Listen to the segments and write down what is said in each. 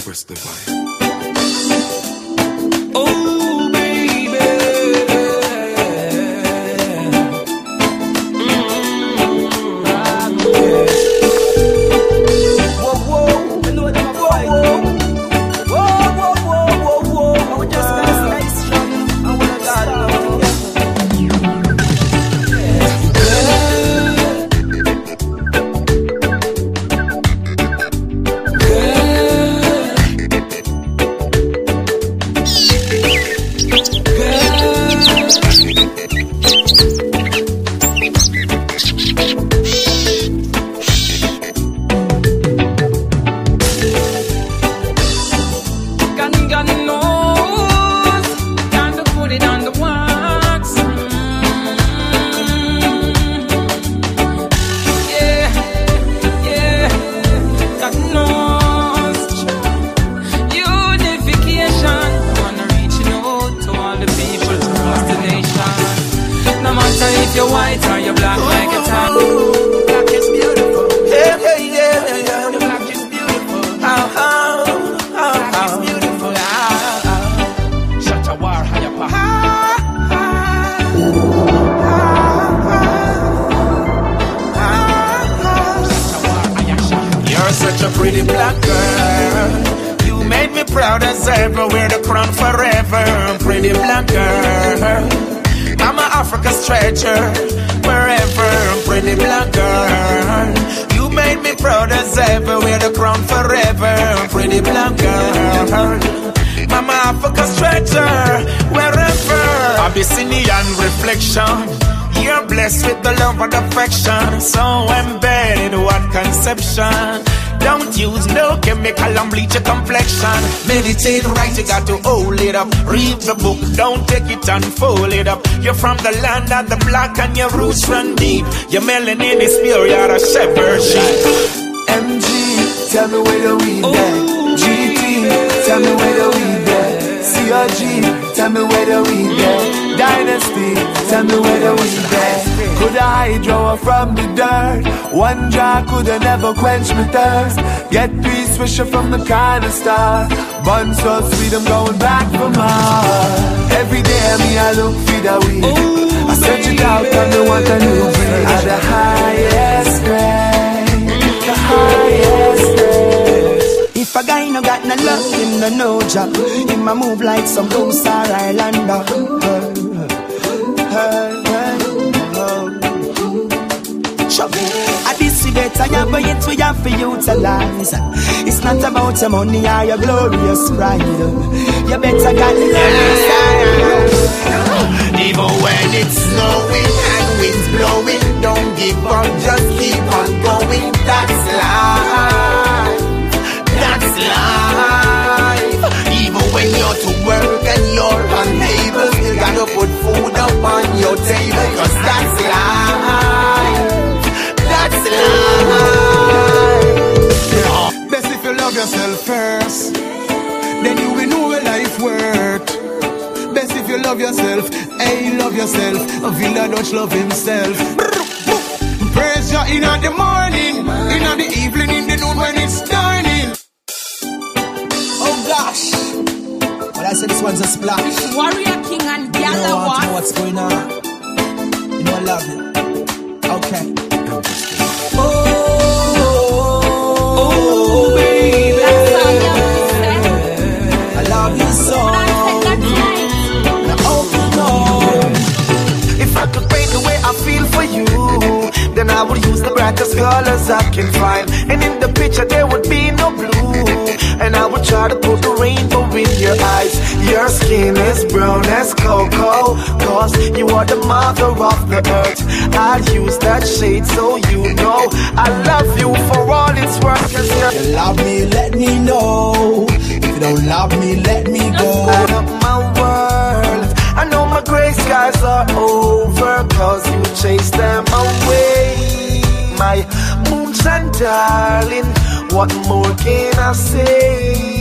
Empress Divine. Oh, baby. Whoa, whoa. I know that my boy. Whoa, whoa, whoa, whoa, whoa. I would just nice strong. I wanna God love. You're white or you're black like a tan. Black is beautiful. Yeah, yeah, yeah, yeah. The black is beautiful. Black is beautiful. Shut a war, higher power. You're such a pretty black girl. You made me proud as ever. Wear the crown forever. Pretty black girl. I'm an Africa's treasure, wherever, pretty black girl. You made me proud as ever, wear the crown forever, pretty black girl. I'm an Africa's treasure, wherever. Abyssinian reflection. You're blessed with the love and affection, so embedded, what conception. Don't use no chemical and bleach your complexion. Meditate right, you got to hold it up. Read the book, don't take it and fold it up. You're from the land of the black and your roots run deep. Your melanin is pure, you're a shepherd sheep. MG, tell me where the weed at. GT, tell me where the weed at. CRG, tell me where the weed at. Dynasty, tell me where the weed at. Could I draw from the dirt? One jar coulda never quench my thirst. Get peace wisher from the kind of star. Bun so sweet, I'm going back for more. Every day me I look for the weed. I search it out and I want a new breed. At the highest grade, the highest grade. If a guy no got no love, him no job. Him a move like some boom star Islander. At this we better have it, we have to utilize. It's not about your money or your glorious pride. You better get it. Even when it's snowing and winds blowing, don't give up, just keep on going. That's life. That's life. Even when you're to work and you're unable, you gotta put food up on your table, 'cause that's life. That's life. Best if you love yourself first, then you will know what life worth. Best if you love yourself, hey, love yourself. A villa don't love himself. Praise you in the morning, in the evening, in the noon when it's dawning. Oh gosh. Well, I said this one's a splash. Warrior King and You Gala don't want to know what? what's going on. You know I love it. Okay. Oh, baby. That's all you have to say. I love you so. But I said that's right. Now open up. If I could paint the way I feel for you, then I would use the brightest colors I can find. And in the picture there would be no blue, and I would try to put the rainbow in your eyes. Your skin is brown as cocoa, 'cause you are the mother of the earth. I'd use that shade so you know I love you for all it's worth. 'Cause If you love me, let me know. If you don't love me, let me go. light up my world. I know my gray skies are over, 'cause you chase them away. My moonshine darling, what more can I say?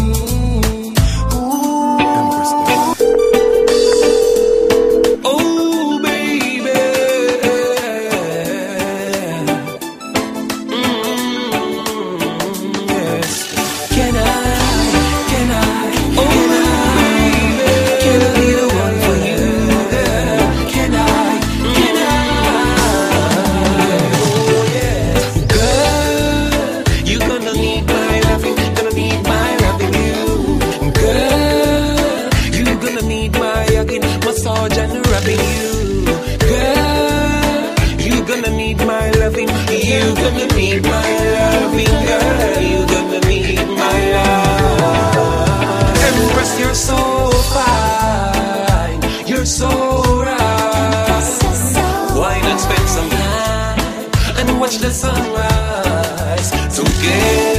Oh, baby. Yes. Can I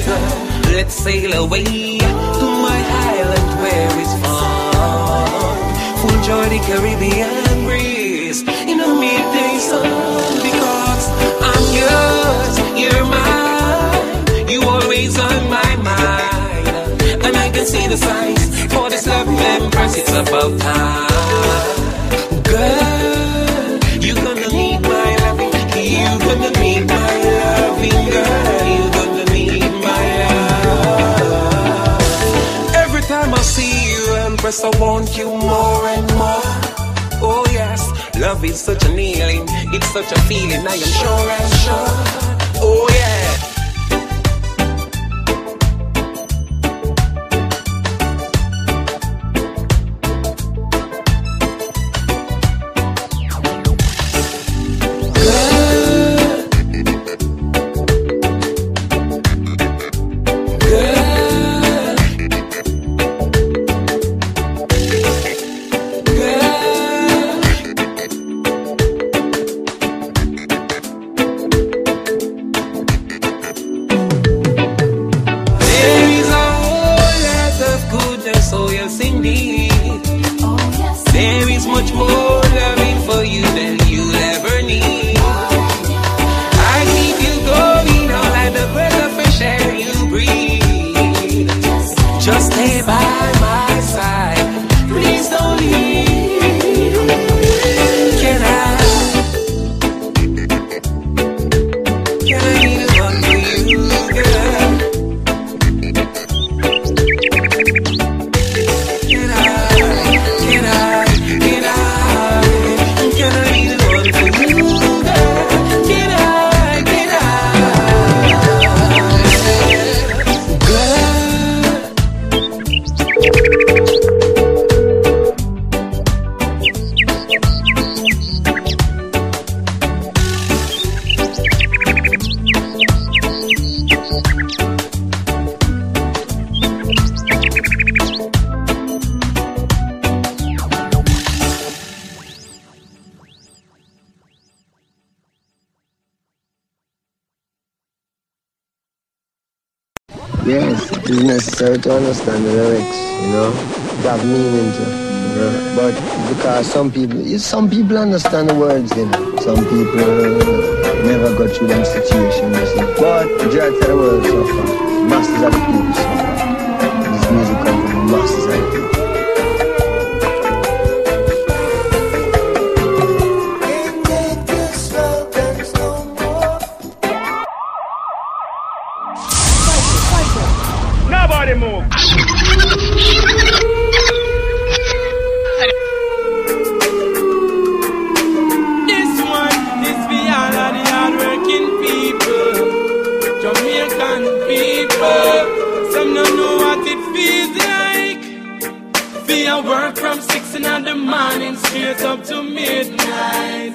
together. Let's sail away to my island where it's fun. Full joy the Caribbean breeze in the midday sun. Because I'm yours, you're mine. You always on my mind. And I can see the signs for this love embrace. It's about time. Girl, you're gonna need my loving. You're gonna need my loving, girl. You're gonna need my love. Every time I see you empress, I want you more and more. Oh yes, love is such an healing. It's such a feeling, I am sure and sure. Oh yeah. Yes, it is necessary to understand the lyrics, you know, that meaning to, you know, but because some people understand the words, you know, some people never got through them situations, you see. But the majority of the world so far, masses of the people so far. This music comes from the masses of the people. Nobody move. This one is for all of the hard-working people, Jamaican people. Some don't know what it feels like. We are work from 6 in the morning straight up to midnight.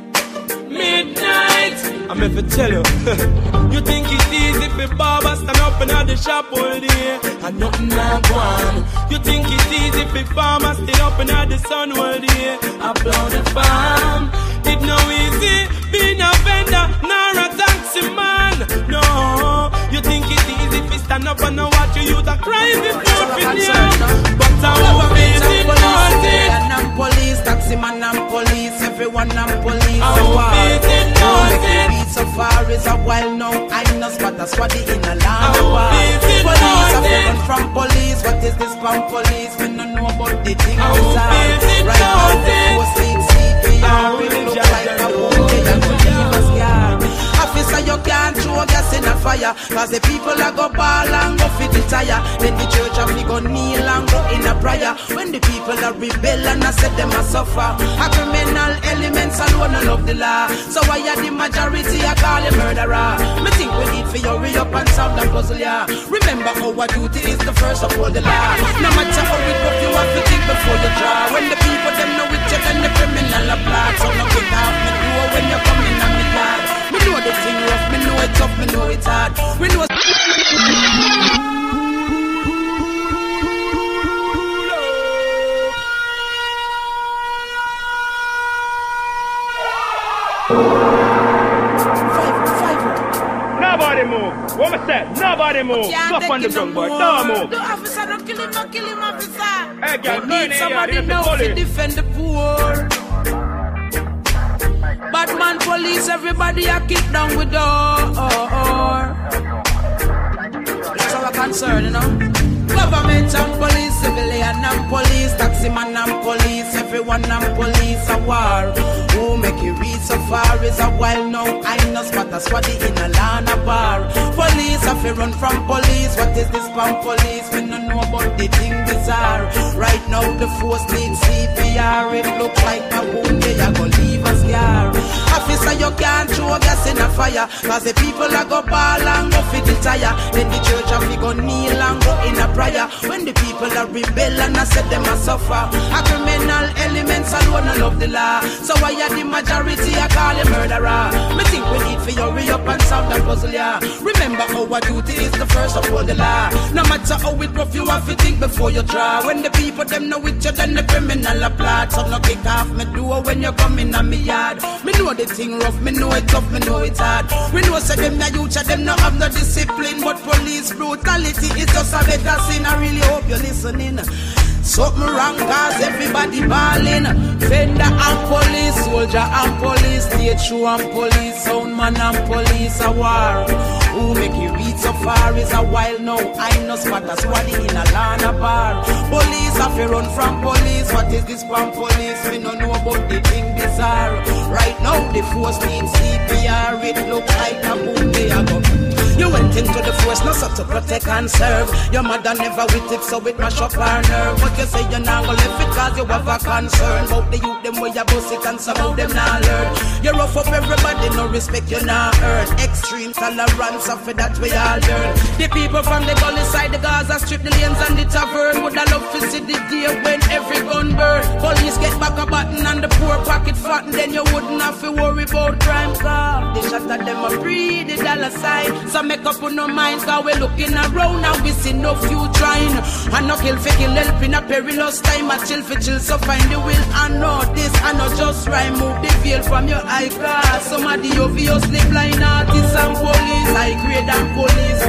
I'm here to tell you. You think it's easy for barber stand up in the shop all day and nothing not go on. You think it's easy for farmers stay up in the sun all day applaud the farm. It no easy being a vendor nor a taxi man. No, you think it's easy for stand up and watch you youth a cry before for you. But I'm facing nothing. And I'm police, taxi man, I'm police, everyone I'm police. I'm facing nothing. So far is a while now, I know spot a squaddy in a land. Police, I'm from police, what is this from police? We don't know about the thing outside. Right now, the post CPR, it look like a wounded and leave us scared. Officer, you can't throw gas in a fire, cause the people are go ball and go fit the tire. Then the church have me go kneel and go in a prayer. When the people are rebel and I said them a suffer, a criminal elements alone and love the law. So why are the majority I call a murderer? Me think we need for hurry up and solve the puzzle, yeah. Remember our duty is the first of all the law. No matter how it goes, you have to think before you draw. When the people them know it, check and the criminal applaud. So no quick off me door when you're coming on me yard. Me know the thing rough, me know it's tough, me know it's hard. We know Nobody move. What was that? No. Nobody move. Go up on the ground, boy. Don't move. The officer don't kill him, officer. Hey, girl, we need somebody now to defend the poor. Bad man police, everybody are kicked down with door. That's our concern, you know. Government and police, civilian and police, taxi man and police, everyone and police a war. Who make you read so far is a while now. I know spot a swaddy in a lana bar. Police have to run from police. What is this from police? We don't know about the thing bizarre. Right now the force needs CPR. It look like a wound they are gonna leave a scar. Officer, you can't throw gas in a fire, cause the people are go ball and go fit the tire. Then the church have to go kneel and go in a prayer. When the people are rebel and I said them a suffer. A criminal elements alone I love the law. So why are the majority I call a murderer? Me think we need for hurry up and solve that puzzle, yeah. Remember our duty is the first of all the law. No matter how it rough, you have to think before you try. When the people them know it, you then the criminal applaud. So no kick off me door when you come in on me yard. Me know the thing rough, me know it tough, me know it hard. We know say them the youth, them no have no discipline. But police brutality is just a better sin. I really hope you're listening. Something wrong cause everybody balling. Fender and police, soldier and police, state show and police, sound man and police a war. Who make you read so far is a while now. I know spot a squaddy in a lana bar. Police have to run from police. What is this from police? We don't know about the thing bizarre. Right now the force needs CPR. It look like a boom they are go. You went into the force, not so to protect and serve. Your mother never with it, so it mash up her nerve. But you say you're not gonna live it cause you have a concern about the youth, them where you bust it and some of them not learn. You rough up everybody, no respect you not earn. Extreme tolerance, of it that we all learn. The people from the gully side, the Gaza strip, the lanes and the tavern. Would I love to see the day when every gun burn. Police get back a button and the poor pocket fat, and then you wouldn't have to worry about crime car. They shot at them a breed, the dollar sign. So make up on no mind, cause we're looking around and we see no few trying. And no kill for kill, help in a perilous time. I chill for chill, so find the will and know this. And not just rhyme, move the veil from your eye glass. Some of the obviously blind artists and police, high grade and police.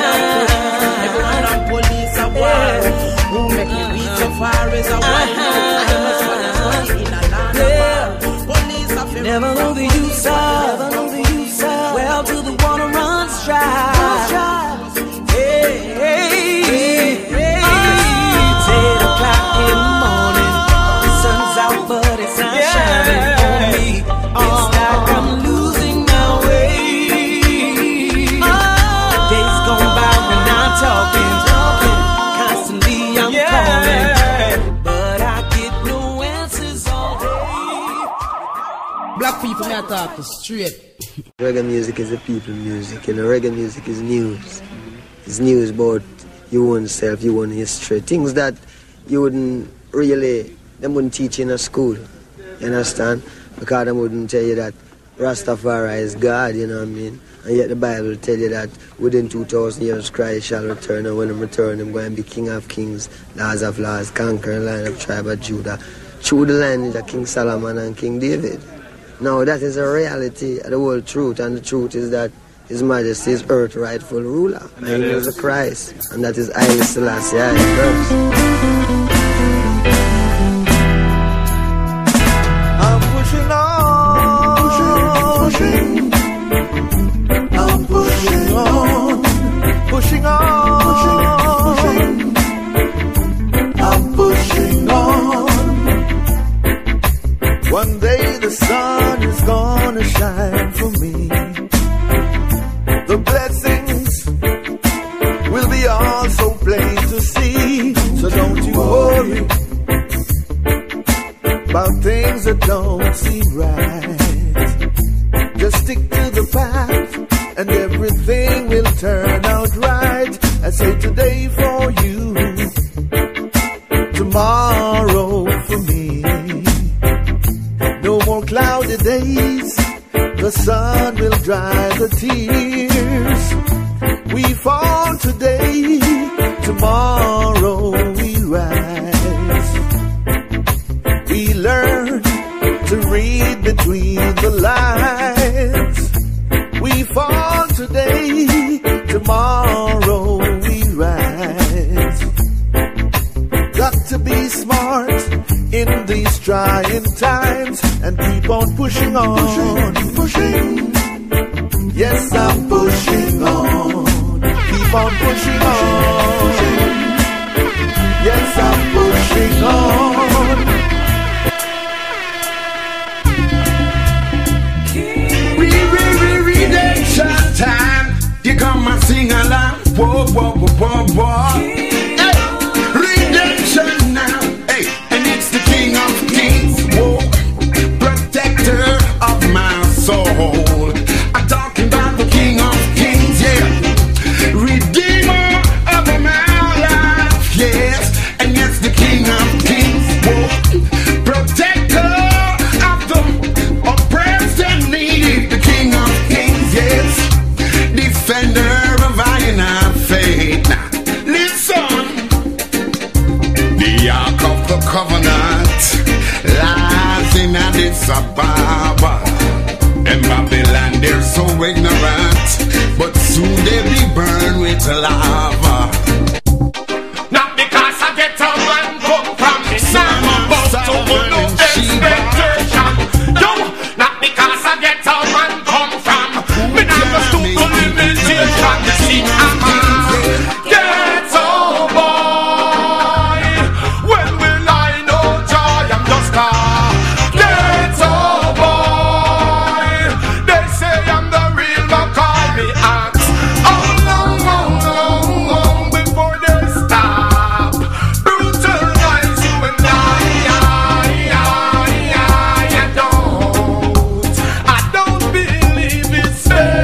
Everyone and police are war. Who make you reach so far is a while. I must want to study in a land of police are very never know the use of, well, to the water runs dry. Hey, hey, hey, hey. 8 o'clock in the morning, the sun's out but it's not shining on me. It's like I'm losing my way. Days gone by when I'm talking, constantly I'm calling, but I get no answers all day. Black people may talk to straight. Reggae music is a people music, you know. Reggae music is news. It's news about your own self, your own history. Things that you wouldn't really, they wouldn't teach in a school. You understand? Because they wouldn't tell you that Rastafari is God, you know what I mean? And yet the Bible tell you that within 2,000 years Christ shall return, and when he return, he's going to be King of Kings, Lords of Lords, conquering line of tribe of Judah. Through the lineage of King Solomon and King David. Now that is a reality, the whole truth, and the truth is that His Majesty is earth's rightful ruler. And he is a Christ, and that is Haile Selassie first. I'm pushing on, I'm pushing on, pushing on, I'm pushing on. One day the sun is gonna shine for me. The blessings will be all so plain to see. So don't you worry about things that don't seem right. Just stick to the path and everything will turn out right. I say today for you, tomorrow for me. No more cloudy days, the sun will dry the tears. We fall today, tomorrow we rise. We learn to read between the lines. We fall today, tomorrow we rise. Got to be smart in these trying times and keep on pushing on. Pushing. Yes, I'm pushing on. Keep on pushing on. Yes, I'm pushing on. Redemption time. You come and sing along. Whoa, whoa, whoa, whoa, whoa. Hey, redemption now. Hey, and it's the King of Kings. Whoa, protector of my soul. I'm talking about the King of Kings, yeah. Redeemer of my life, yes. And yes, the King of Kings. Whoa, protector of the oppressed and needy. The King of Kings, yes. Defender of iron and faith. Now, listen. The Ark of the Covenant lies in Addis Ababa. And Babylon, they're so ignorant, but soon they be burned with lava. Not because I get a man come from the sun, but to no expectation. No, not because I get a man come from. Me not just to the limitation. See, I'm a ghetto boy. When will I know joy? I'm just a ghetto boy. They say I'm the real McCoy. Me ask how long before they stop brutalize you and I don't believe it's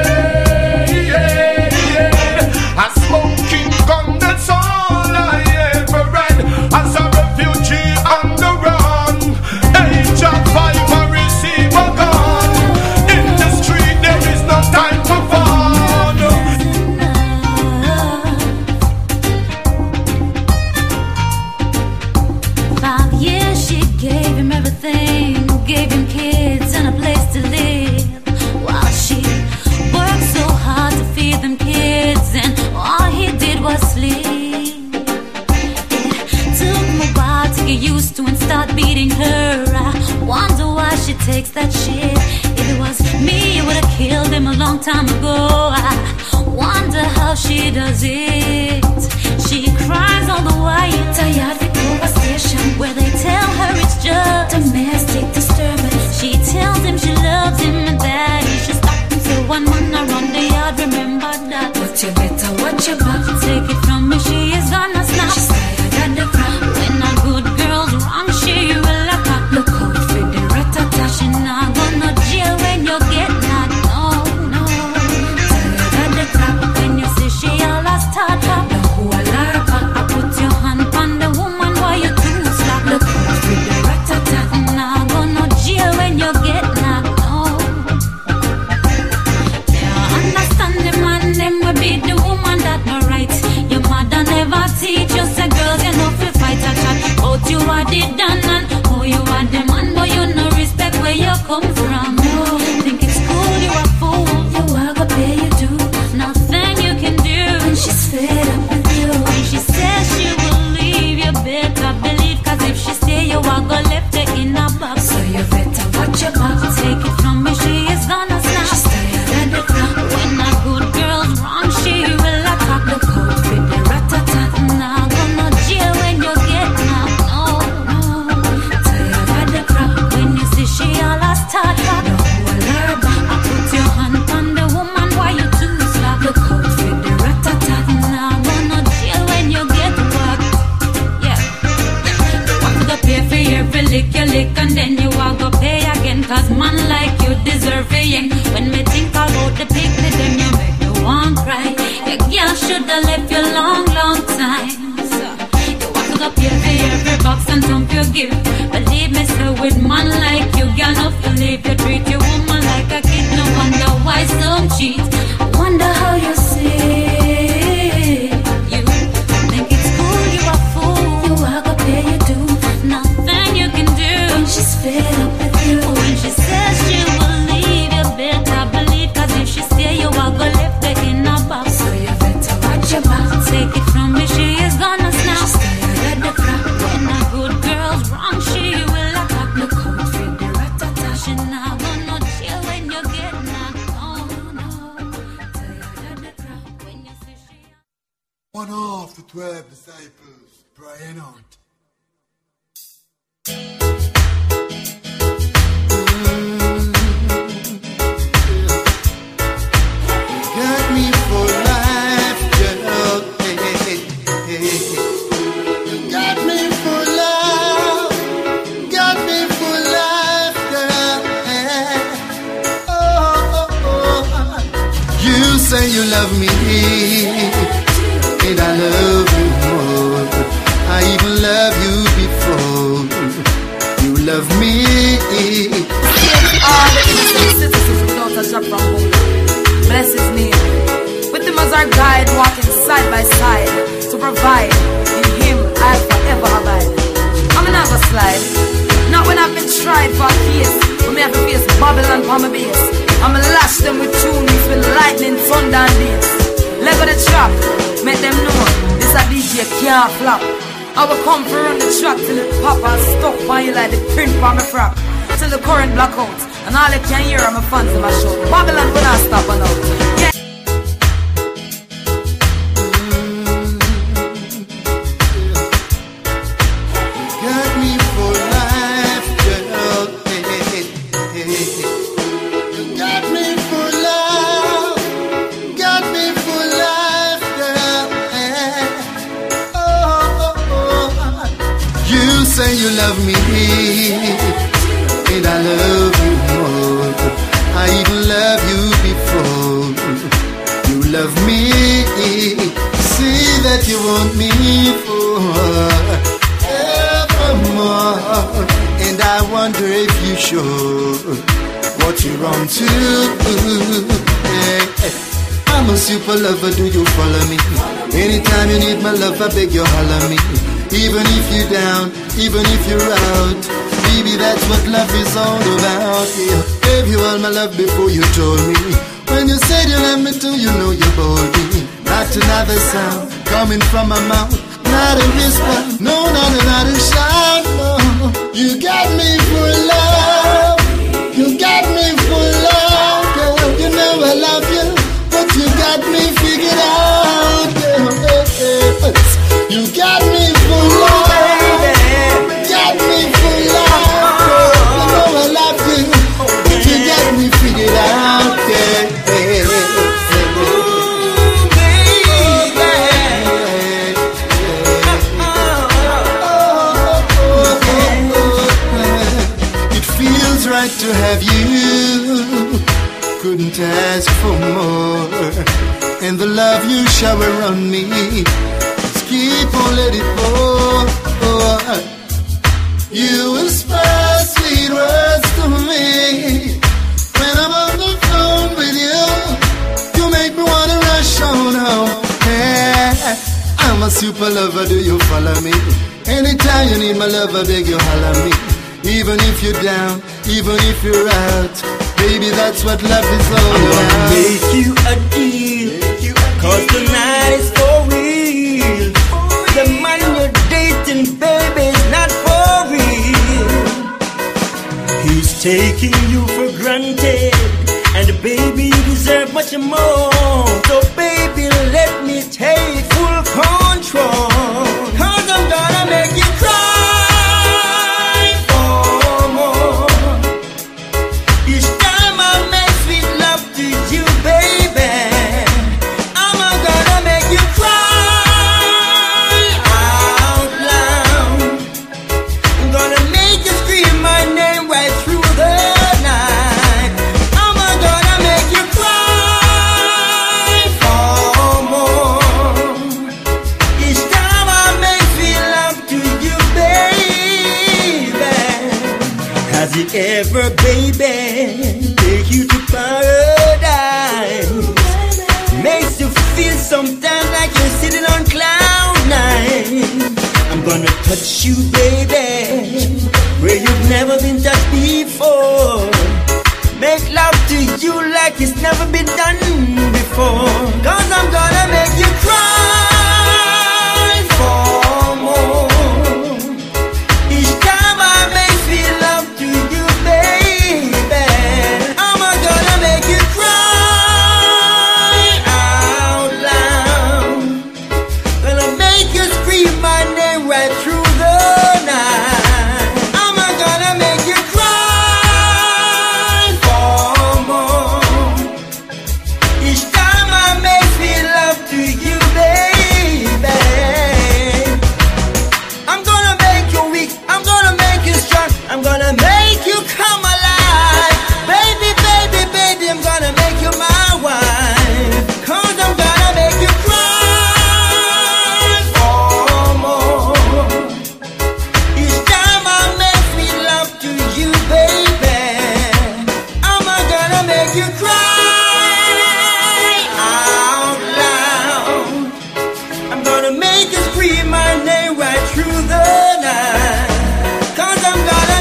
fair. A smoking gun, that's all I ever read. As a refugee on the run, age of 5 I receive a gun. In the street there is no time for fun. 5 years she gave him everything, gave him kids and a place to live, while she worked so hard to feed them kids, and all he did was sleep. It took him a while to get used to and start beating her. I wonder why she takes that shit. If it was me, it would have killed him a long time ago. I wonder how she does it. She cries all the while, tired to go a station where they tell her it's just domestic disturbance. She tells him she loves him and that he should stop until one man around the yard. Remember that, but you better watch your back. Take it from me, she is gonna snap. She's tired of the crap. When a good girl's wrong, she will lock up. Look out for the rat-a-tat. She not gonna jail when you get knocked. No. Tired of the crap. When you see she all a start up. The whole lot up. I put your hand on the woman while you too slack. Look out for the rat-a-tat. Not gonna jail when you get knocked. No. Yeah, understand the man, them will beat the woman that no right. Your mother never teach you, say girls you know fi fight a chat. Out you are the done and who you are the man, but you no respect where you come from. No, think it's cool, you a fool. You are gonna pay your due. Nothing you can do when she's fed up with you. When she says she will leave, you better believe, cause if she stay, you are gonna left her in a box. So you better watch your back. Take it from me, she is gonna snap. She's tired of the crap. When a good girl's wrong, she will attack. Look out for the rat-a-tat. Now gonna jail when you get knocked. No. Tired of the crap. When you see she all a start back. The whole her back. I put your hand on the woman while you too slack. Look out for the rat-a-tat. Now gonna jail when you get whacked. Yeah. You want to pay for every lick you lick, and then you are gonna pay again. Cause man like you deserve a yen. When me think about the picnic, then you make me want cry. Your girl shoulda left you long time. So, you want to pay for every box and dump you give. Believe me, so with man like you, girl, no feel if you treat your woman like a kid. No wonder why some cheat. Wonder how you see. You think it's cool, you a fool. You are gonna pay your due. Nothing you can do when she's fed up with you. When she says she will leave, you better believe, cause if she stay, you are gonna left her in a box. So you better One of the 12 disciples, Brian Hunt. Got me for life, girl. Hey, hey, hey, hey. You got me for love. Got me for life, girl. Hey. Oh, oh, oh. You say you love me, and I love you more. I even love you before you love me. All the innocent citizens without a job from home. Bless his name. With him as our guide, walking side by side to provide. In him I'll forever abide. I'm never slide. Not when I've been tried for a case. When me have to face Babylon for my base. I'ma lash them with tunes with lightning, thunder and bass. Level the trap, make them know this a DJ can't flop. I will come for run the track till it pop and stuck on you like the print on my frack. Till the current blackout, and all you can hear are my fans in my show. Babylon will not stop and out. Yeah. Got me for life, girl. Hey, hey, hey, hey. You got me for love. Got me for life, girl. Hey. Oh, oh, oh. You say you love me, and I love you more. I even love you before you love me. See that you want me forevermore. And I wonder if you sure what you're on to. Hey, hey. I'm a super lover, do you follow me? Anytime you need my love, I beg you holler me. Even if you're down, even if you're out, baby, that's what love is all about. Yeah. Gave you all my love before you told me. When you said you love me too, you know you bold me. Not another sound coming from my mouth, not a whisper, no, not another shout. No, you got me for love. You got me for love, girl. You know I love you, but you got me figured out, girl. You got me for love. Got me for love, girl. You know I love you, but you got me figured out, girl. It feels right to have you. Couldn't ask for more. And the love you shower on me, just keep on letting it pour. You whisper sweet words to me when I'm on the phone with you. You make me wanna rush on home. Yeah, I'm a super lover, do you follow me? Anytime you need my love, I beg you holler me. Even if you're down, even if you're out, baby, that's what love is all about. I'm gonna make you a deal, cause tonight is for real. The man you're dating, baby, is not for real. He's taking you for granted, and baby, you deserve much more. So baby, let me take full control, cause I'm gonna make you cry for more. Each time I make sweet love to you, baby, I'm gonna make you cry out loud. I'm gonna make you scream my name right through the night. I'm gonna make you cry for more. Each time I make sweet love to you, baby. Has it ever, baby, take you to paradise? Makes you feel sometimes like you're sitting on cloud nine. I'm gonna touch you, baby, where you've never been touched before. Make love to you like it's never been done before. Cause I'm gonna make you cry for more. Each time I make sweet love to you, baby, I'm gonna make you cry out loud. gonna make it scream my name right through the night. 'Cause I'm gonna